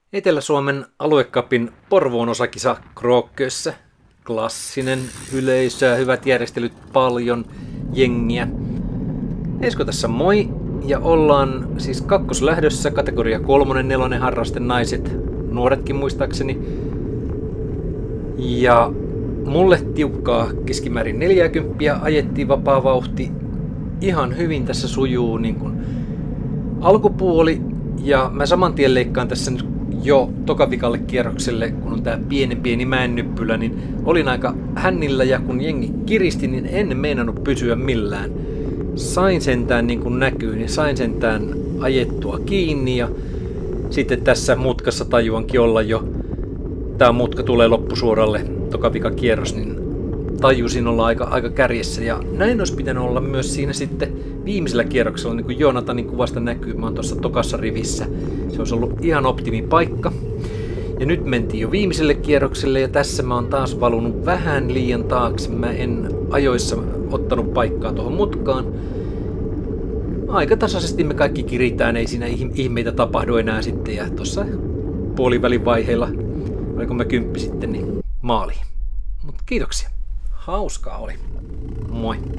Etelä-Suomen aluekapin Porvoon osakisa Kråkkössä. Klassinen yleisö ja hyvät järjestelyt, paljon jengiä. Esko tässä moi, ja ollaan siis kakkoslähdössä, kategoria 3-4 harrasten naiset, nuoretkin muistaakseni. Ja mulle tiukkaa keskimäärin 40 ajettiin vapaa vauhti. Ihan hyvin tässä sujuu niin kuin alkupuoli, ja mä saman tien leikkaan tässä nyt jo tokavikalle kierrokselle, kun on tää pieni mäennyppylä, niin olin aika hännillä, ja kun jengi kiristi, niin en meinannut pysyä millään. Sain sentään, niin kuin näkyy, niin sain sentään ajettua kiinni, ja sitten tässä mutkassa tajuankin olla jo, tää mutka tulee loppusuoralle, tokavikakierros, niin tajusin olla aika kärjessä, ja näin olisi pitänyt olla myös siinä sitten viimeisellä kierroksella, niin kuin Joonatanin kuvasta näkyy, mä oon tuossa tokassa rivissä. Se olisi ollut ihan optimipaikka. Ja nyt mentiin jo viimeiselle kierrokselle, ja tässä mä oon taas valunut vähän liian taakse. Mä en ajoissa ottanut paikkaa tuohon mutkaan. Aika tasaisesti me kaikki kiritään, ei siinä ihmeitä tapahdu enää sitten, ja tuossa puolivälin vaiheilla, oliko mä 10 sitten, niin maaliin. Mutta kiitoksia. Hauskaa oli. Moi.